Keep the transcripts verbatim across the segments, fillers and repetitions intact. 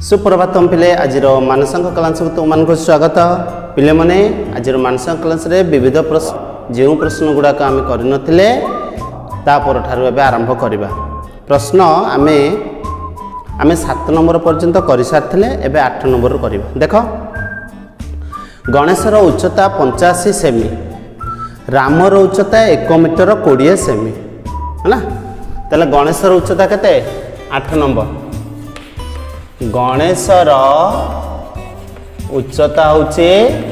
सुप्रभातम पिले आज मानसांक क्लास को तुम स्वागत पिले माने आज मानसांक क्लास रे विविध प्रश्न जो प्रश्न गुड़ाक आम करनथिले तापर ठारु एबे आरंभ करिबा। प्रश्न आमे आमे सात नंबर पर्यंत कर सारथिले एबे आठ नंबर करिबा। देखो गणेशर उच्चता पंचाशी सेमी, रामर उच्चता एक मीटर कोड़े सेमी है। ताले गणेशर उच्चता केते आठ नंबर। गणेशर उच्चता होचे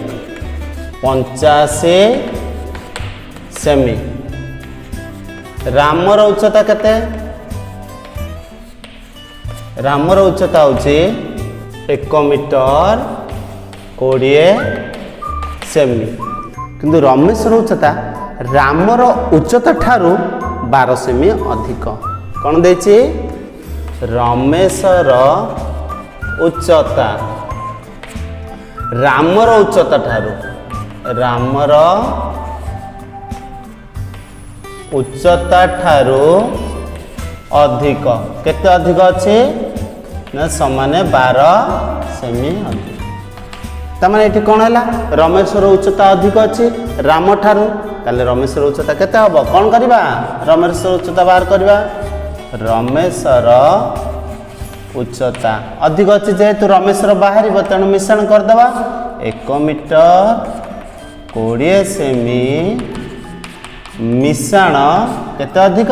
पंचाशी सेमी, रामर उच्चता केते? रामर उच्चता होचे एक मीटर कोड़े सेमी, किंतु रमेशर उच्चता रामर उच्चता ठारू बारह सेमी अधिक। कौन देछि? रमेशर उच्चता रामर उच्चता ठारू रामर उच्चता ठारू अधिक। केते अधिक अछि ना समाने बारह सेमी अधिक। तमाने एठी कोन हैला? रमेशर उच्चता अधिक अछि राम ठारू, ताले रमेशर उच्चता केते हबो? कोन करबा? रमेशर उच्चता बाहर करबा। रमेशर उच्चता अधिक अच्छी जेहेतु रमेशर बाहर तेणु मिश्रण करदे। एक मीटर कोड़े सेमी मिश्रण केते अधिक?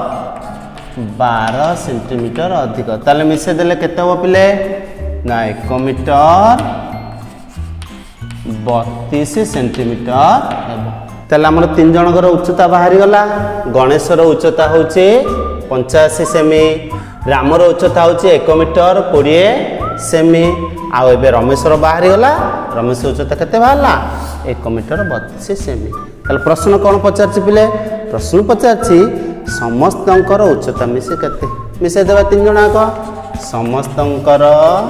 बारह सेंटीमीटर अधिक। ताले मिसे देले केते हो पिले ना? एक मीटर बत्तीस सेंटीमीटर हेबो। ताले हमर तीन जनकर उच्चता बाहरी गला। गणेशर उच्चता होचे पंचाशी सेमी, रामर उच्चता होचे एक मीटर कोड़े सेमी, आउ एबे रमेशर बाहरी गला। रमेश उच्चता केते बाहरला? एक मीटर बत्तीस सेमी। ताले प्रश्न कौन पचारछि पिले? प्रश्न पचारछि समस्तंकर उच्चता मिसे केते? मिसे देबा तीन जणाक। समस्तंकर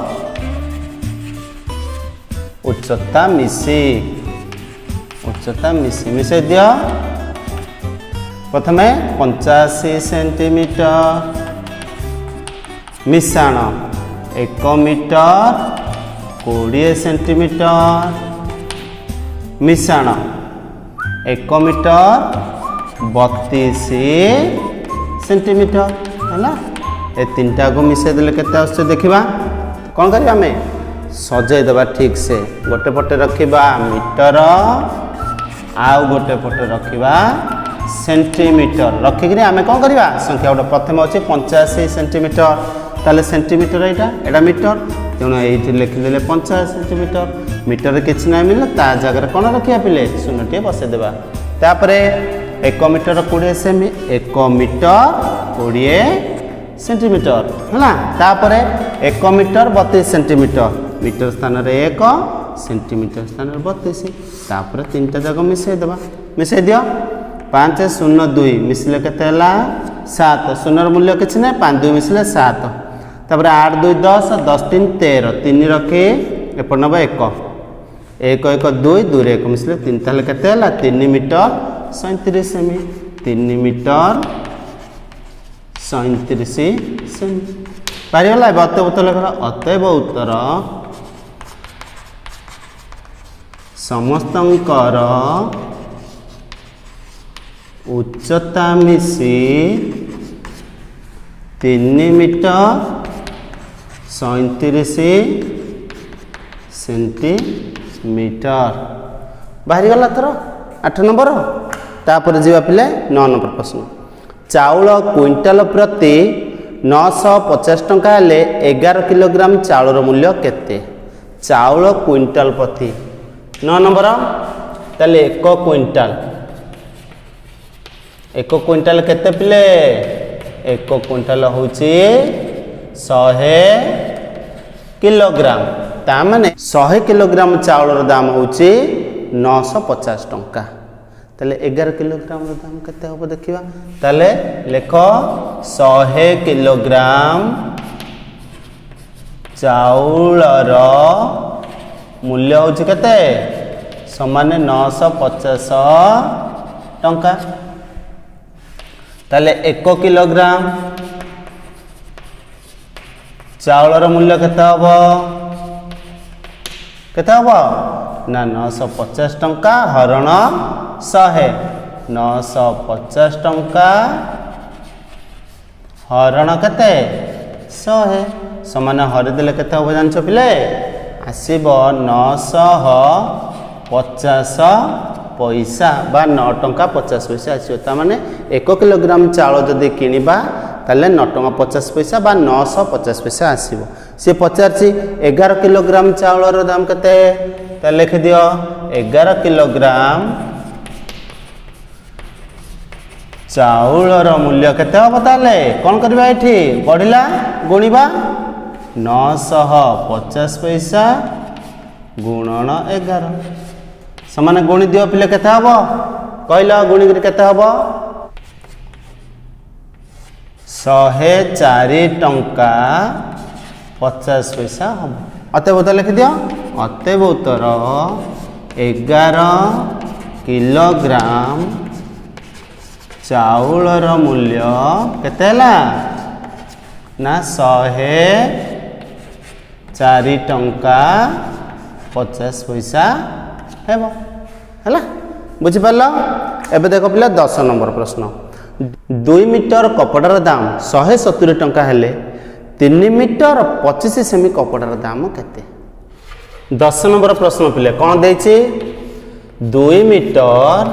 उच्चता मिसी उच्चता मिसी मिसे दियो। प्रथमे पंचाशी सेंटीमीटर मिश्रण एक मीटर कोड़े सेंटीमीटर मिश्रण एक मीटर बत्तीस सेंटीमीटर है। ए तीन टा को मिसे देले केते आछे देखिबा। कौन करिबा? आमे सजाई देबा ठीक से। गोटे पटे रखिबा मीटर आउ गोटे पटे रखिबा सेंटीमीटर। रखिक आमे कौन करिबा? संख्या गोटे प्रथम अच्छे पंचाशी सेंटीमीटर, ताले सेंटीमीटर एटा एटा मीटर, तेणु ये लिखिदे पंचाशी सेंटीमीटर। मीटर किसी ना मिले ता जगह कौन रखा पिले? शून्य बसईदेवा। तापर एक मीटर कोड़े सेमी, एक मीटर कोड़े सेंटीमीटर है। तापर एक मीटर बत्तीस सेंटीमीटर, मीटर स्थान रे एक, सेंटीमीटर स्थान रे बत्तीस। तापर तीन टा जगह मिसईदेवा। मिसई दियो। पाँच शून्य दुई मिसले केते हला? सात। शून्य मूल्य किसी ना, पाँच दुई मिसले सात। तापर आठ दुई दस, दस तीन तेरह, तीन रखे एपट नब एक एक एक दुई दुई एक मिसले तीन, ताले केते हला? तीन मीटर सैंतीस सेमी। तीन मीटर सैंतीस सेमी पारिगला। अतएव उत्तर लिखला। अतएव उत्तर समस्तंकर उच्चता मिसी तीन मीटर सैंतीस सेंटीमीटर बाहरी गला। थर आठ नंबर। तापर जीवा पिले नौ नंबर प्रश्न। चाउल क्विंटाल प्रति नौ सौ पचास टंका हेले एगार किलोग्राम चाउलर मूल्य केते? चाउल क्विंटाल प्रति नौ नंबर। ताले एक क्विंटाल एक क्विंटाल केते पिले? एक क्विंटाल होची शहे किलोग्राम। ता माने शहे किलोग्राम चाउलर दाम होची नौ सौ पचास टंका। ताले एगार किलोग्राम दाम केते होबो देखिबा। ताले लेख शहे किलोग्राम चाउलर मूल्य होची केते? समान नौ सौ पचास टंका। ताले एक किलोग्राम चाउलर मूल्य केते हबो केते हबो ना नौ सौ पचास टंका हरण सौ नौ सौ पचास टंका हरण केते सौ समान हरि देले केते हबो जानछ पिले आसीबो नौ सौ पचास पैसा बा नौ टंका पचास पैसा आसीबो ता माने एक किलोग्राम चाउल जदि किनिबा ताले नौ टंका पचास पैसा बा नौ सौ पचास पैसा आसीबो से पचारछि ग्यारह किलोग्राम चाउलर दाम केते ता लिख दियो ग्यारह किलोग्राम चाउलर मूल्य केते हबो ताले कोन करबा एठी बढ़िला गुणिबा नौ सौ पचास पैसा गुणन ग्यारह समान गुणी दियो पिले केते हबो कहला गुणी करी केते हबो सौ चार टंका पचास पैसा हम अतएव उत्तर लिख दियो अतएव उत्तर ग्यारह किलोग्राम चाउलर मूल्य केते हला ना सौ चार टंका पचास पैसा हेबो हला बुझि पारलो एबे देखो पिला दस नंबर प्रश्न दुई मीटर कपड़ार दाम सौ सत्तर टंका हेले तीन मीटर पच्चीस सेमी कपड़ार दाम केते दस नंबर प्रश्न पिले कौन देछि दुई मीटर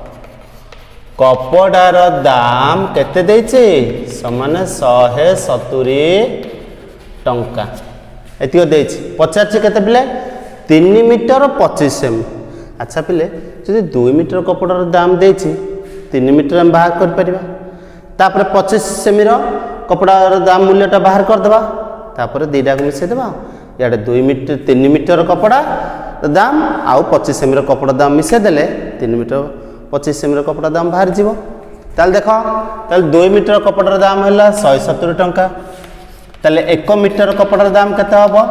कपड़ार दाम केते देछि समान सौ सत्तर टंका एतिको देछि पचास केते पिले तीन मीटर पच्चीस सेमी अच्छा पिले जदि दुई मीटर कपड़ार दाम देछि तीन मीटर हम बाहर कर परिबा तापर पच्चीस सेमी रो कपड़ार दाम मूल्यटा बाहर कर देबा तापर दीटा को मिसे देबा याडे दुई मीटर तीन मीटर कपड़ा दाम आउ पच्चीस सेमी रो कपड़ा दाम मिसे देले तीन मीटर पच्चीस सेमी रो कपड़ा दाम बाहर जीवो ताल देखो ताल दुई मीटर कपड़ार दाम हैला सौ सत्तर टंका ताले एक मीटर कपड़ार दाम केते हबो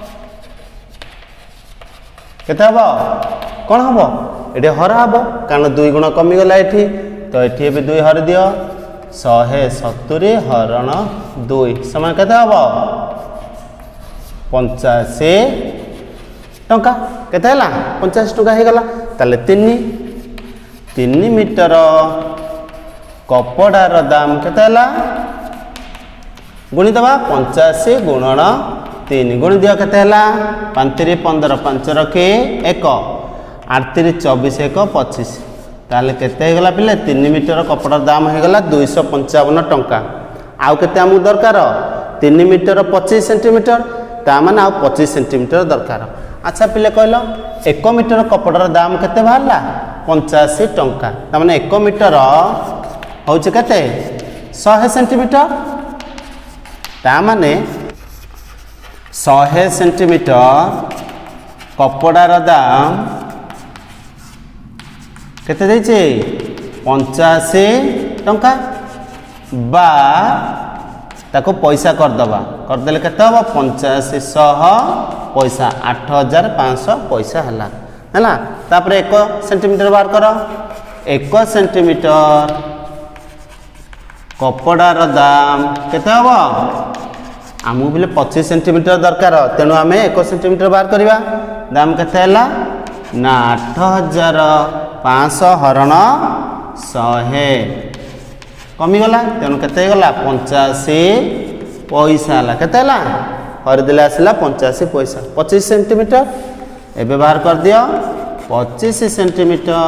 केते हबो कोन हबो एडे हरा हबो कारण दुई गुण कमी गला एठी तो एठी एबे दुई हर दियो सौ सत्तर हरण दुई समान केते हबो पचासी टंका केते हला पचासी टंका हे गला ताले तीन तीन मीटर कपड़ार दाम केते हला गुणी दबा पचासी गुणन तीन गुणी दियो केते हला पाँच तीन पंद्रह पाँच रखे एक आठ तीन चौबीस एक पच्चीस ताले केते हे गला पिले तीन मीटर कपड़ार दाम हे गला दो सौ पचपन टंका आउ केते हमु दरकार तीन मीटर पच्चीस सेंटीमीटर ता माने आउ पच्चीस सेंटीमीटर दरकार अच्छा पिले कहलो एक मीटर कपड़ार दाम केते बाहरला पचासी टंका ता माने एक मीटर होचे केते सौ सेंटीमीटर ता माने सौ सेंटीमीटर कपड़ार दाम केते देछि पचासी टंका बा ताको पैसा कर दबा कर देले केते हबो पचासी सौ पैसा आठ हजार पाँच सौ पैसा हला हला तापर एक सेंटीमीटर बाहर करो एक सेंटीमीटर कपड़ार दाम केते हबो आमु बिले पच्चीस सेंटीमीटर दरकार तेणु आम एक सेंटीमीटर बाहर करवा दाम केते हला ना आठ हजार पाँच सौ हरण शहे कमिगला तेणु केते गला पचासी पैसा हला केते हला हरिदेले आसला पचासी पैसा पच्चीस सेंटीमीटर एबे बाहर कर दियो पच्चीस सेंटीमीटर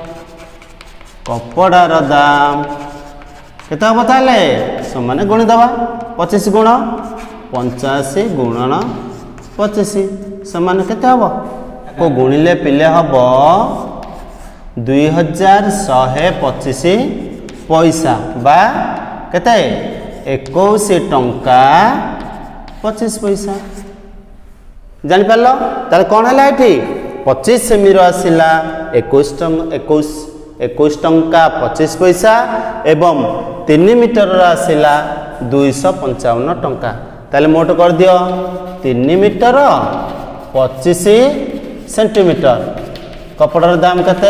कपड़ार दाम केते हबो ताले समान गुणी दबा पच्चीस गुण पचासी गुणन पच्चीस समान केते हबो को गुणिले पिले हबो दुई हजार शहे पच्चीस पैसा बा केते इक्कीस टंका पच्चीस पैसा जानि पारलो ताले कोन हला एठी पच्चीस सेमी रो आसिला इक्कीस टंका इक्कीस इक्कीस टंका पच्चीस पैसा एवं तीन मीटर रो आसिला दुई सौ पंचावन टंका ताले मोट कर दियो तीन मीटर पच्चीस सेंटीमीटर कपड़ार दाम केते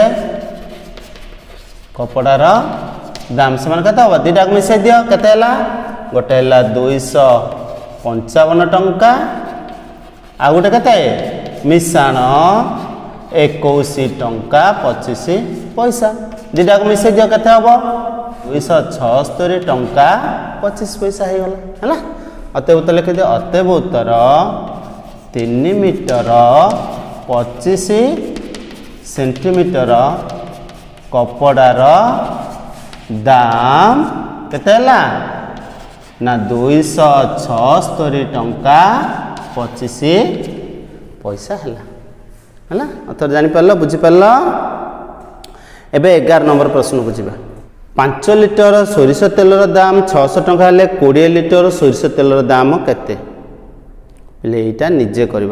कपड़ार दाम समान केते हबो दीटा मिसे दियो केते हला गोटे हला दुई सौ पंचावन टंका आ गोटे केते मिशाण इक्कीस टंका पच्चीस पैसा दुटा को मिसे दियो केते हबो दुईश छस्तरी टंका पच्चीस पैसा हो गला है अतएव उत्तर लिखि दियो अतएव उत्तर तीन मीटर पच्चीस सेंटीमीटर कपड़ार दाम केते ना दुईश छस्तरी टंका पच्चीस पैसा है अथर जापर बुझीपार एवं एगार नंबर प्रश्न को जी पांच लिटर सोरिष तेलर दाम छःश टंका हेले कोड़े लिटर सोरिष तेलर दाम केते यहाँ निजे कर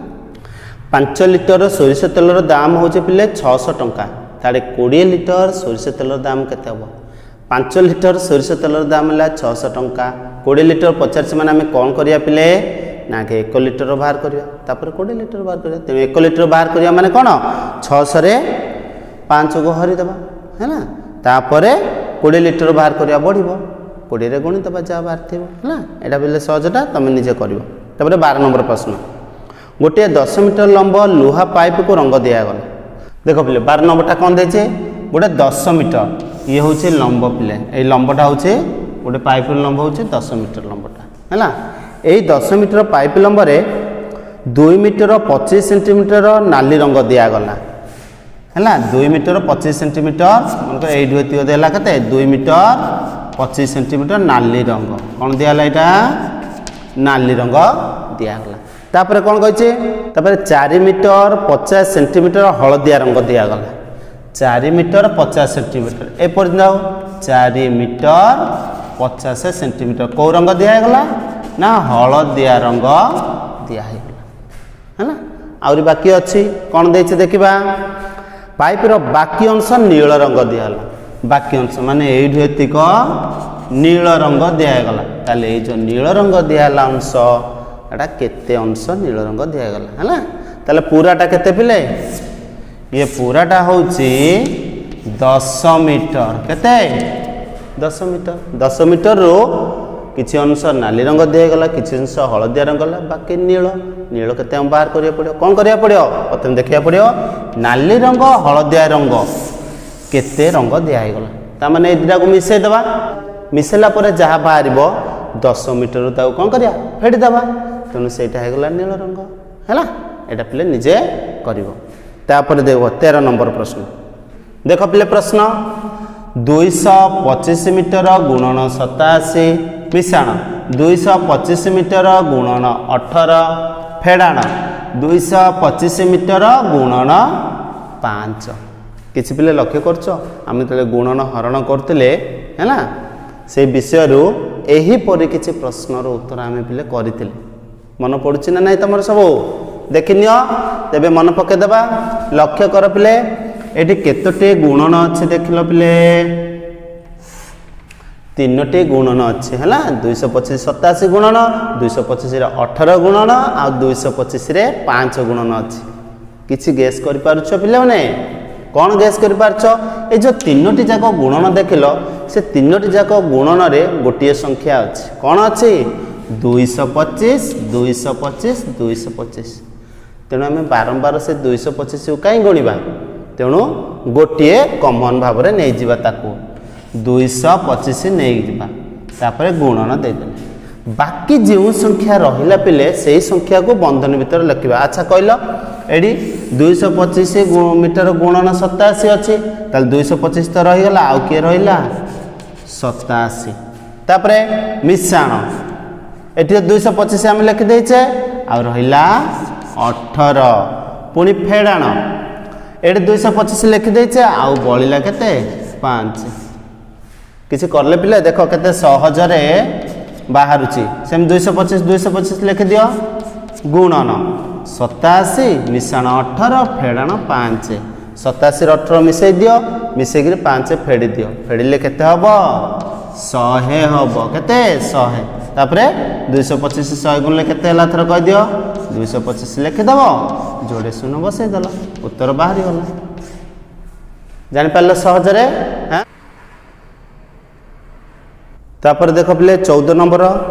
पांच लिटर सोरिष तेलर दाम हूँ पिले छःश टंका ताड़े कोड़े लिटर सोरिष तेलर दाम केते हम पांच लिटर सोरिष तेलर दाम है छःश टंका कोड़े लिटर पचास मैंने आम कौन करिया पिले ना कि एक लिटर बाहर करवा कोड़े लिटर बाहर करवा तेणु एक लिटर बाहर करवा माने कौन छःश पाँच को हरिदेवा है ना तापर कोड़े लिटर बाहर करवा बढ़ कोड़े गुणी दबा जहाँ बाहर थी है यहाँ बोले सहजटा तुम निजे कर बार नंबर प्रश्न गोटे दस मीटर लंब लुहा पाइप को रंग दिगला देख पे बार नंबरटा कौन देचे गोटे दस मीटर ये हूँ लंब पिले ये लंबटा हूँ गोटे पाइप लंब हूँ दस मीटर लंबटा है यही दस मीटर पाइप लंबरे दुई मीटर पच्चीस सेंटीमीटर नाली रंग दिगला है दुई मीटर पच्चीस सेंटीमीटर मन ये देला के दुई मीटर पच्चीस सेंटीमीटर नाली रंग कौन दिगला यहाँ नाली रंग दिगला तापर कौन कही चार मीटर पचास सेंटीमीटर हलदिया रंग दिगला चार मीटर पचास सेंटीमीटर एपर जाओ चार मीटर पचास सेंटीमीटर कौ रंग दिगला ना हलदिया रंग दिगला है आउरी बाकी अच्छी कौन देखे देखा पाइप रो बाकी अंश नील रंग दिगला बाकी अंश माने एतिक नील रंग दिगला ताले ये जो नील रंग दिगला अंश एटा केते अंश नील रंग दिगला है ताले पूराटा केते पिले ये पूराटा होची दस मीटर केते दस मीटर दस मीटर रो किसी अंश नाली रंग दिगला किसी अंश हलदिया रंग गला बाकी नील नील केते बाहर करिया पड़ियो कौन करिया पड़ियो प्रथम देखिया पड़ियो नाली रंग हलदिया रंग केते रंग दिया गला ता माने ए दुटा को मिसई देबा मिसेला परे जहा बाहरिबो दस मीटर ताऊ कौन करिया फेडी देबा तेणु सेटा है गला नील रंग हैला एटा पिले निजे करिवो तापर देखो तेरह नंबर प्रश्न देख पिले प्रश्न दुईश पच्चीस मीटर गुणन सताशी मिशाण दुईश पच्चीस मीटर गुणन अठर फेड़ाण दुईश पच्चीस मीटर गुणन पाँच किसी पिले लक्ष्य करछ आम तो गुणन हरण करते है ना से विषय एहीपरि किसी प्रश्नर उत्तर आम पिले करते मन पड़ुछि ना नहीं तुम सब देखनी तेरे मन पकईदेवा लक्ष्य कर पिले ये केतोटी गुणन अच्छे देख लो पिले तीन टी गुणन अच्छे है दुईश पचीस सताशी गुणन दुईश पचीस अठर गुणन आ दुईश पचीस पाँच गुणन अच्छे किसी गैस कर पारुछ पिले मैंने कौन गैस कर पारछ ये जो तीन टी जाक गुणन देख लो से तीन टी जाक गुणन रे गोटे संख्या अच्छी कौन अच्छी दुईश पचीस दुईश पचीस दुईश पचीस तेणु आम बारंबार से दुईश पचीस को कहीं गणवा तेणु गोटे कमन भाव में नहीं जावा ताकू दुईश पचीस नहीं जापर गुणन देदेले बाकी जो संख्या रहा पिले से संख्या को बंधन भितर लिखा अच्छा कहल एडी दुईश पचीस मीटर गुणन सताशी अच्छी ताल दुईश पचीस तो रहीगला आउ किए रहा सताशी तापर मिशाण ये दुईश पचीस आम लिखिदेचे आ रहा अठर पुणी फेड़ाण ये दुईश पचीस लिखिदेचे आउ बलिला केते पाँच किसी करले पिले देख केते सहजरे बाहरुची सेम दुईश पचीस दुईश पचीस लिखि दियो गुणन सताशी मिशाण अठर फेड़ाण पाँच सताशी अठर मिसई दियो मिसेक पाँच फेड़ी दियो फेड़िले केते हम शहे हम केते शहे तापर दुईश पचीस शहे गुणले केते हला थर कह दियो दुईश पचीस लिखिदेव जोड़े शून्य बसईदेल उत्तर बाहरी गला जापार सहजरे हाँ तापर देख पिले चौदह नंबर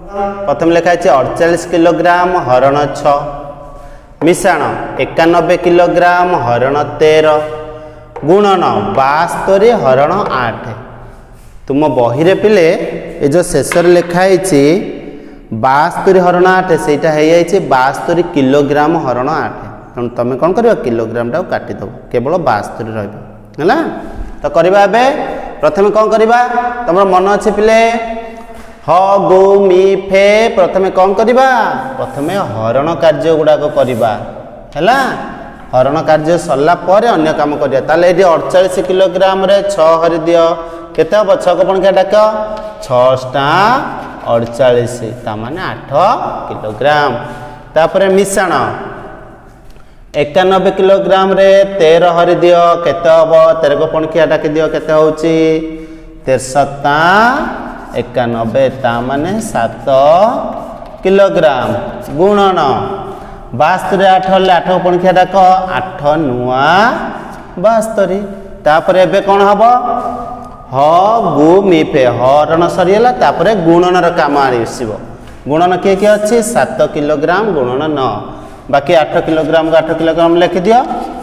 प्रथम लिखाई अड़चाश किलोग्राम हरण छ मिश्रण एकानबे किलोग्राम हरण तेरह गुणन बास्तरी हरण आठ। तुम बही रे पिले ये जो शेष लिखाई बास्तरी हरण आठ सेटा है बास्तरी किलोग्राम हरण आठ तेणु तुम कौन कर किलोग्राम टाक काटिदेव केवल बास्तरी रहा तो करवा प्रथम कौन करवा तुम मन अच्छे पिले ह गो मी फे प्रथम कौन करवा प्रथम हरण कार्य गुड़ाक करवा है हरण कार्य सरला पर अन्य काम करिया ताले ये अड़चाश किलोग्राम रे छ हरि दियो केते हम छ को पणखिया डाक छटा अड़चाश तामाने आठ किलोग्राम। तापर मिश्रण एकानबे किलोग्राम रे तेरह हरि दियो केते हम तेरह को पणखिया डाक दियो केते होउची तेरसता एकानबे तामाने सात किलोग्राम गुणन बास्तरी आठ हेल्ले आठ पणखिया डाक आठ नुआ बास्तरी। तापर एबे कौन हम ह गु मी फे हरण सरीगला तापर गुणन काम आसब गुणन किए किए अच्छी सात किलोग्राम गुणन नौ बाकी आठ किलोग्राम को आठ किलोग्राम लिखि दियो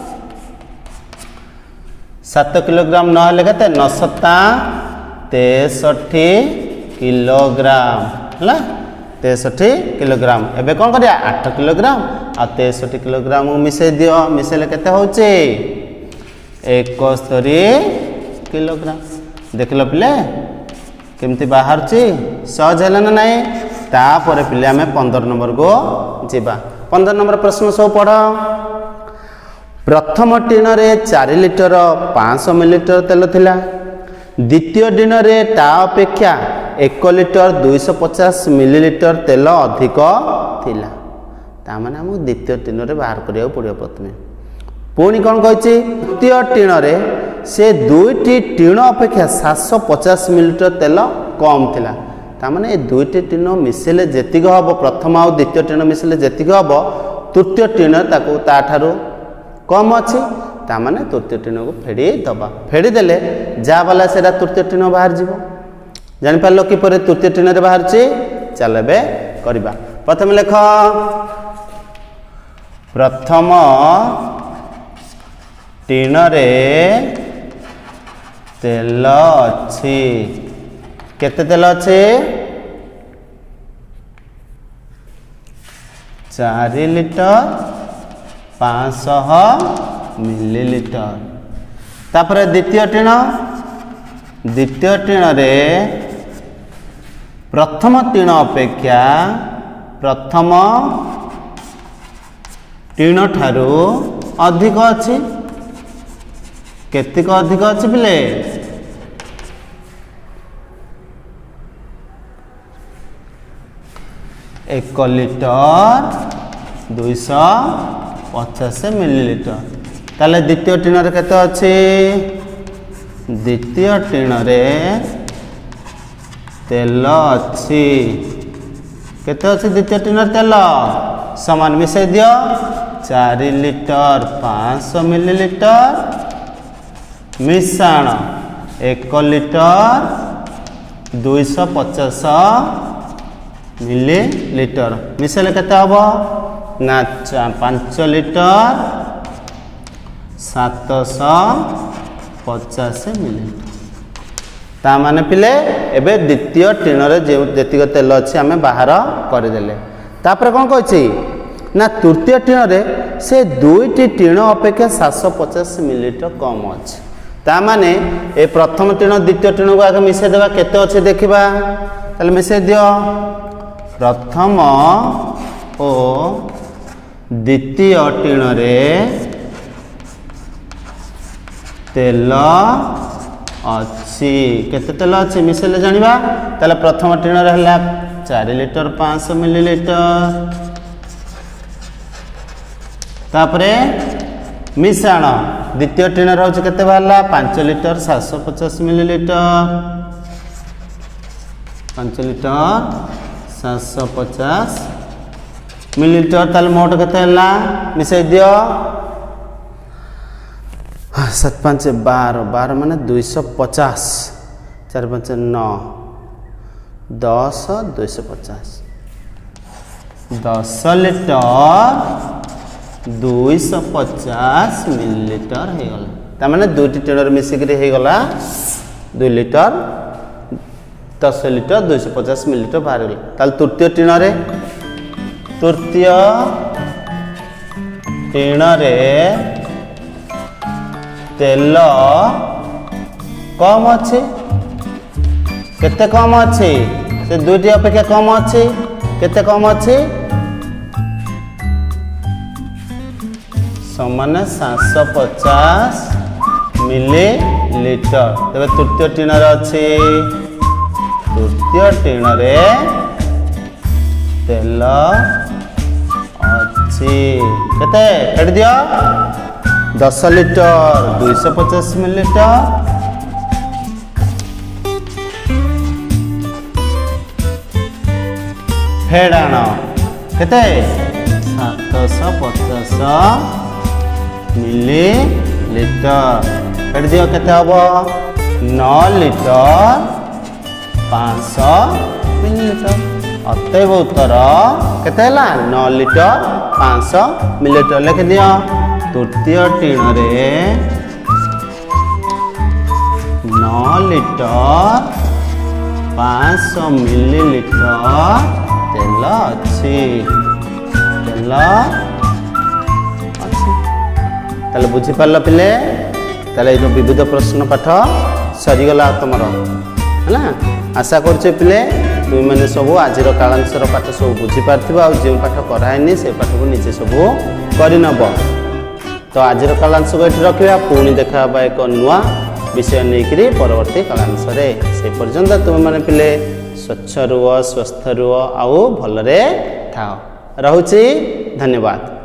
सात किलोग्राम न हेल्ले केते नौसता तेसठी किलोग्राम है तेसठी किलोग्राम एबे कौन करिया आठ किलोग्राम आ तेसठी किलोग्राम मिसई दियो मिसेले केते होचे एकस्तरी किलोग्राम। देख लो पिले केमती बाहर सहज है ना नाई। तापर पिले आम पंदर नंबर को जीवा पंदर नंबर प्रश्न सब पढ़ प्रथम टीन रे चार लिटर पाँच सौ मिलीलीटर तेल थिला द्वितीय दिन रे ता अपेक्षा एक लिटर दुईश पचास मिलीलीटर तेल अधिक थिला तामाने हम द्वितीय टीन रे बाहर करिया पड़ियो प्रथमे पुणी कौन कही द्वितीय टीन रे से दुईटी टीण अपेक्षा सात सौ पचास मिलीलीटर तेल कम थिला तामाने ए दुईटी टीण मिसेले जेतिक हम प्रथम आउ द्वितीय टीण मिसेले जेतिक हम तृतीय टीण ताकू ताठारू कम अच्छी तामाने तृतीय टीण को फेड़ी दबा फेड़ी देले जा वाला सेरा तृतीय टीण बाहर जीवो जानि पारलो किपरि तृतीय टीण रे बाहर छि चल बे करबा। प्रथम लेख प्रथम टीण रे तेल अच्छी केते तेल अच्छे चार लिटर पाँच सौ मिलीलीटर। तापर द्वितीय टीण द्वितीय टीण रे प्रथम टीण अपेक्षा प्रथम टीण ठारू अधिक अच्छी केतिक अधिक अच्छी पिले एक लिटर दुईश पचास मिलीलीटर ताले द्वितीय टीण रे केते अच्छी द्वितीय टीण रे तेल अच्छी केते अच्छी द्वितीय टीण रे तेल समान मिसई दियो चार लिटर पाँच सौ मिलीलीटर मिश्रण एक लिटर दुईश पचास मिलीलीटर मिसेले केते हबो ना पाँच लिटर सात सौ पचास मिलीलीटर तामाने पिले एबे द्वितीय टीण रे जेतिक तेल अच्छी आमे बाहर करदेले। तापर कौन कही ना तृतीय टीण रे से दुईटी टीण अपेक्षा सात सौ पचास मिलीलीटर कम अच्छी तामाने ए प्रथम टीण द्वितीय टीण को आगे मिसई देवा केते अच्छे देखिबा ताले मिसई दियो प्रथम ओ द्वितीय टीण रे तेल अच्छी केते तेल अच्छी मिसेले जानिबा ताले प्रथम टीण रे हला चार लिटर पाँच सौ मिलीलीटर तापरे मिश्रण द्वितीय टीण रोच केते बाहरला पाँच लिटर सात सौ पचास मिलीलीटर पाँच लिटर सात सौ पचास मिलीलीटर ताले मोट केते हला मिसई दियो सात पाँच बार बार माने दुईश पचास चार पाँच नौ दस दुई पचास दस लिटर दुईश पचास मिलीलीटर हो गला तार दुईटी टीणर मिसिक गला दुई लिटर दस लिटर दुईश पचास मिलीलीटर बाहर गला ताल तृतीय टीण तृतीय टीण तेल कम अच्छे केते कम अच्छे से दुईटी अपेक्षा कम अच्छे केते कम अच्छे समान सात सौ पचास मिलीलीटर तेरे तृतीय टीण अच्छे तृतीय टीण तेल अच्छे केते फेट दियो दस लिटर दुईश पचास मिलीलीटर फेड़ाण केते सात सौ पचास मिलीलीटर फेट दियो केते हबो नौ लिटर पाँच सौ मिलीलीटर अतएव उत्तर केते हला नौ लिटर पाँच सौ मिलीलीटर लिख दियो तृतीय टीण नौ लिटर पाँच सौ मिलीलीटर तेल अच्छी तेल अच्छी ताले बुझी पारल पिले ताले ये विविध प्रश्न पाठ सरीगला तुमर है आशा करछे पिले तुम मैंने सब आज कालांशर पाठ सब बुझी पार्थिबो आ जो पाठ कराएनी से पाठ को निजे सब करनब तो आज कालांश को ये रखा पुणी देखा एक नुआ विषय नहीं परवर्ती कालांश से पर्यंत तुम मैंने पिले स्वच्छ रुह स्वस्थ रुह आउ भलरे थाओ। रहुछि धन्यवाद।